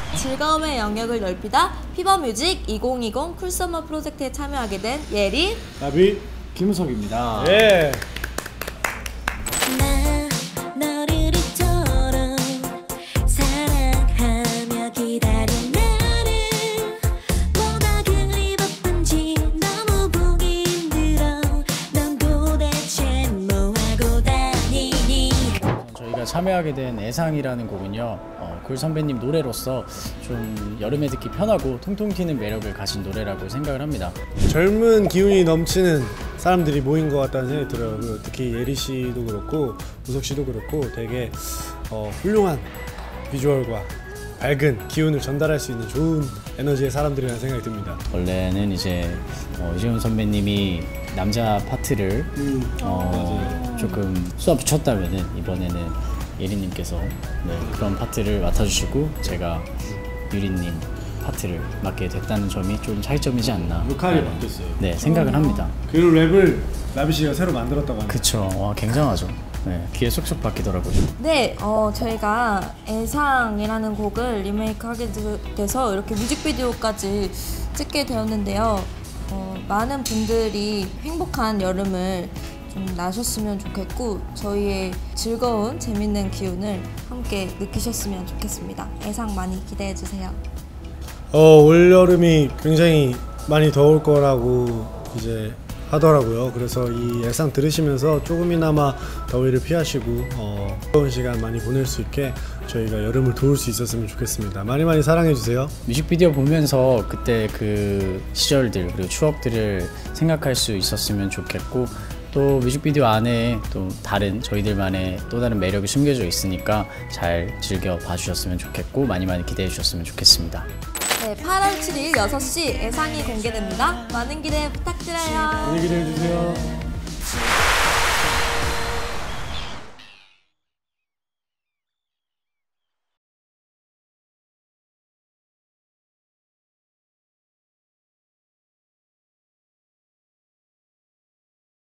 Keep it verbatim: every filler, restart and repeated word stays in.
즐거움의 영역을 넓히다 피버뮤직 이천이십 쿨서머 프로젝트에 참여하게 된 예린, 나비, 김우석입니다. 예. 참여하게 된 애상이라는 곡은요, 어, 굴 선배님 노래로서 좀 여름에 듣기 편하고 통통 튀는 매력을 가진 노래라고 생각을 합니다. 젊은 기운이 넘치는 사람들이 모인 것 같다는 생각이 들어요. 특히 예리 씨도 그렇고 우석 씨도 그렇고 되게 어, 훌륭한 비주얼과 밝은 기운을 전달할 수 있는 좋은 에너지의 사람들이라는 생각이 듭니다. 원래는 이제 어, 이재훈 선배님이 남자 파트를 음. 어, 조금 쏘아 붙였다면은 이번에는 예린님께서 네, 그런 파트를 맡아주시고 제가 유리님 파트를 맡게 됐다는 점이 좀 차이점이지 않나. 역할이 네, 바뀌었어요. 네, 생각을 합니다. 그 랩을 나비 씨가 새로 만들었다고 합니다. 그쵸. 와, 굉장하죠. 네, 귀에 쏙쏙 박히더라고요. 네, 어, 저희가 애상이라는 곡을 리메이크하게 돼서 이렇게 뮤직비디오까지 찍게 되었는데요. 어, 많은 분들이 행복한 여름을 좀 나셨으면 좋겠고 저희의 즐거운 재밌는 기운을 함께 느끼셨으면 좋겠습니다. 애상 많이 기대해주세요. 어, 올여름이 굉장히 많이 더울 거라고 이제 하더라고요. 그래서 이 애상 들으시면서 조금이나마 더위를 피하시고 어, 좋은 시간 많이 보낼 수 있게 저희가 여름을 도울 수 있었으면 좋겠습니다. 많이 많이 사랑해주세요. 뮤직비디오 보면서 그때 그 시절들 그리고 추억들을 생각할 수 있었으면 좋겠고 또 뮤직비디오 안에 또 다른 저희들만의 또 다른 매력이 숨겨져 있으니까 잘 즐겨 봐주셨으면 좋겠고 많이 많이 기대해 주셨으면 좋겠습니다. 네, 팔월 칠일 여섯 시 애상이 공개됩니다. 많은 기대 부탁드려요. 많이 기대해주세요.